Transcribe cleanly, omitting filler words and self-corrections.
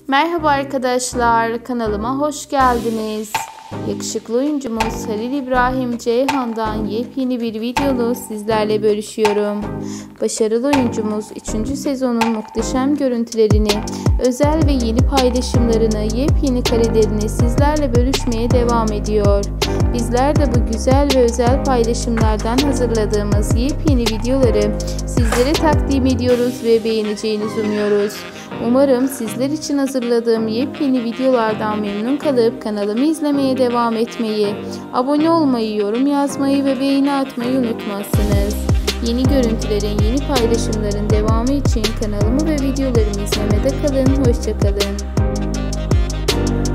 Merhaba arkadaşlar, kanalıma hoş geldiniz. Yakışıklı oyuncumuz Halil İbrahim Ceyhan'dan yepyeni bir videonu sizlerle bölüşüyorum. Başarılı oyuncumuz 3. sezonun muhteşem görüntülerini, özel ve yeni paylaşımlarını, yepyeni karelerini sizlerle bölüşmeye devam ediyor. Bizler de bu güzel ve özel paylaşımlardan hazırladığımız yepyeni videoları sizlere takdim ediyoruz ve beğeneceğinizi umuyoruz. Umarım sizler için hazırladığım yepyeni videolardan memnun kalıp kanalımı izlemeye devam etmeyi, abone olmayı, yorum yazmayı ve beğeni atmayı unutmazsınız. Yeni görüntülerin, yeni paylaşımların devamı için kanalımı ve videolarımı izlemede kalın. Hoşça kalın.